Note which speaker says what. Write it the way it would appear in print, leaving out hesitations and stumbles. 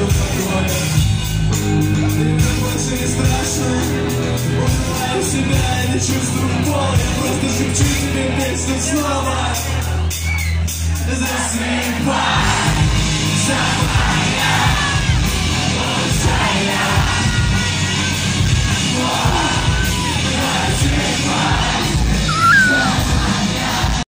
Speaker 1: такое. Мне больше не страшно. Убиваю себя и не чувствую боли. Просто шепчу тебе песню снова. Засыпай.